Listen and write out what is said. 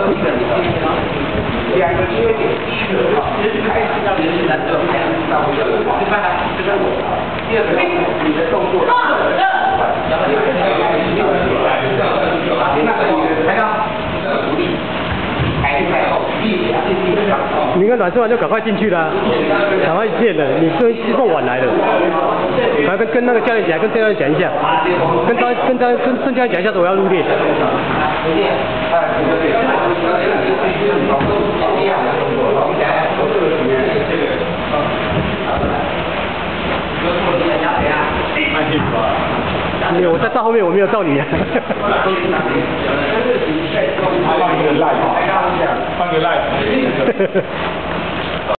两个缺点，第一个开始让人难得还是到这个，你看这个我，第二个你的动作，还要努力，还好， 你看暖身完就赶快进去了，赶快练了，你这么晚来的，赶快跟那个教练讲，跟教练讲一下，跟郑教练讲一下，我要入列。我在到后面，我没有到你啊。 放一个 live，放个 live。